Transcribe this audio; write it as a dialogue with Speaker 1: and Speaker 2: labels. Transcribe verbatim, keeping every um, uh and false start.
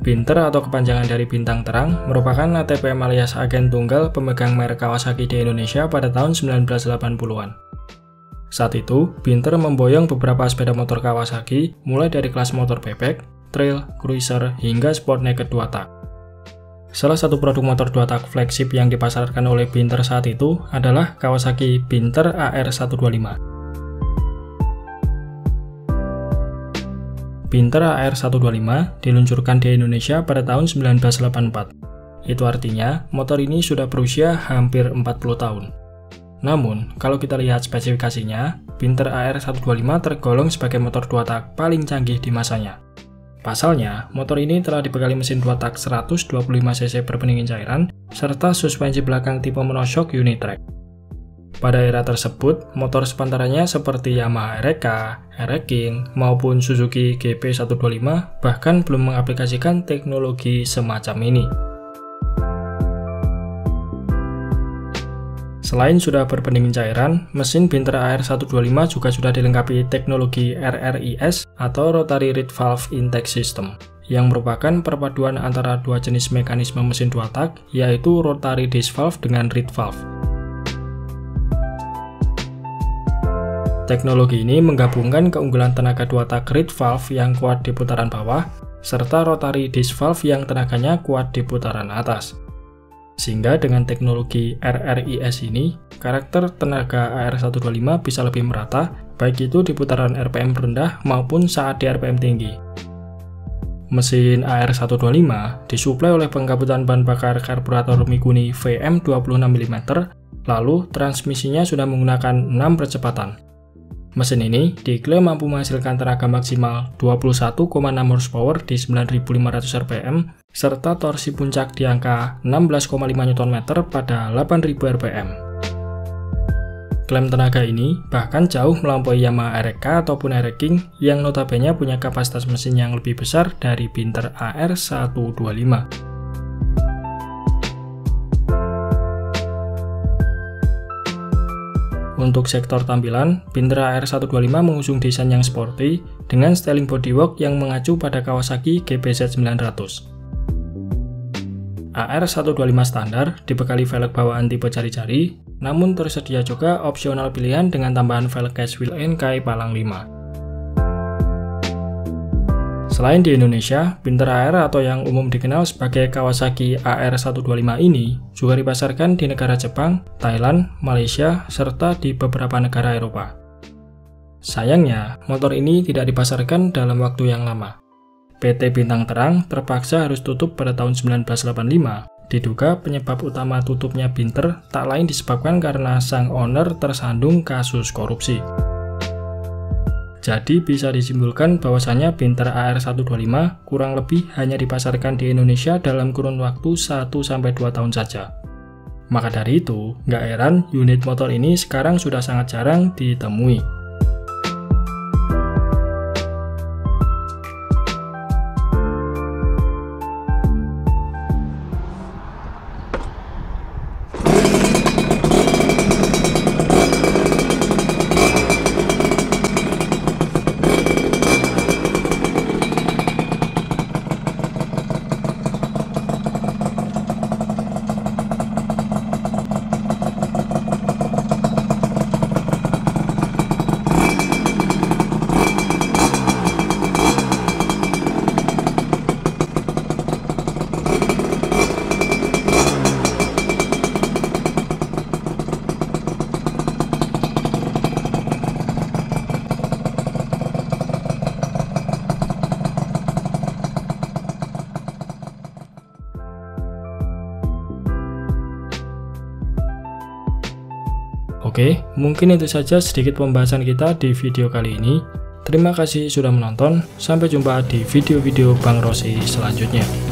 Speaker 1: Binter atau kepanjangan dari Bintang Terang merupakan A T P M alias agen tunggal pemegang merek Kawasaki di Indonesia pada tahun sembilan belas delapan puluhan. Saat itu, Binter memboyong beberapa sepeda motor Kawasaki mulai dari kelas motor bebek, trail, cruiser, hingga sport naked dua tak. Salah satu produk motor dua tak flagship yang dipasarkan oleh Binter saat itu adalah Kawasaki Binter A R seratus dua puluh lima. Binter A R seratus dua puluh lima diluncurkan di Indonesia pada tahun sembilan belas delapan puluh empat. Itu artinya, motor ini sudah berusia hampir empat puluh tahun. Namun, kalau kita lihat spesifikasinya, Binter A R seratus dua puluh lima tergolong sebagai motor dua tak paling canggih di masanya. Pasalnya, motor ini telah dibekali mesin dua tak seratus dua puluh lima cc berpendingin cairan, serta suspensi belakang tipe monoshock Unitrack. Pada era tersebut, motor sepantarannya seperti Yamaha R X K, R X King, maupun Suzuki G P seratus dua puluh lima bahkan belum mengaplikasikan teknologi semacam ini. Selain sudah berpendingin cairan, mesin Binter A R seratus dua puluh lima juga sudah dilengkapi teknologi R R I S atau Rotary Reed Valve Intake System, yang merupakan perpaduan antara dua jenis mekanisme mesin dua tak, yaitu Rotary Disc Valve dengan Reed Valve. Teknologi ini menggabungkan keunggulan tenaga dua tak Reed Valve yang kuat di putaran bawah, serta Rotary Disc Valve yang tenaganya kuat di putaran atas. Sehingga dengan teknologi R R I S ini, karakter tenaga A R seratus dua puluh lima bisa lebih merata, baik itu di putaran R P M rendah maupun saat di R P M tinggi. Mesin A R seratus dua puluh lima disuplai oleh pengkabutan bahan bakar karburator Mikuni V M dua puluh enam milimeter, lalu transmisinya sudah menggunakan enam percepatan. Mesin ini diklaim mampu menghasilkan tenaga maksimal dua puluh satu koma enam horsepower di sembilan ribu lima ratus R P M, serta torsi puncak di angka enam belas koma lima newton meter pada delapan ribu R P M. Klaim tenaga ini bahkan jauh melampaui Yamaha R X K ataupun R X King yang notabene punya kapasitas mesin yang lebih besar dari Binter A R seratus dua puluh lima. Untuk sektor tampilan, Binter A R seratus dua puluh lima mengusung desain yang sporty dengan styling bodywork yang mengacu pada Kawasaki G B Z sembilan ratus. A R seratus dua puluh lima standar dibekali velg bawaan tipe jari-jari, namun tersedia juga opsional pilihan dengan tambahan velg case wheel N K Palang lima. Selain di Indonesia, Binter A R atau yang umum dikenal sebagai Kawasaki A R seratus dua puluh lima ini juga dipasarkan di negara Jepang, Thailand, Malaysia, serta di beberapa negara Eropa. Sayangnya, motor ini tidak dipasarkan dalam waktu yang lama. P T Bintang Terang terpaksa harus tutup pada tahun sembilan belas delapan puluh lima. Diduga penyebab utama tutupnya Binter tak lain disebabkan karena sang owner tersandung kasus korupsi. Jadi bisa disimpulkan bahwasanya Binter A R seratus dua puluh lima kurang lebih hanya dipasarkan di Indonesia dalam kurun waktu satu sampai dua tahun saja. Maka dari itu, nggak heran unit motor ini sekarang sudah sangat jarang ditemui. Oke, mungkin itu saja sedikit pembahasan kita di video kali ini. Terima kasih sudah menonton, sampai jumpa di video-video Bang Rossi selanjutnya.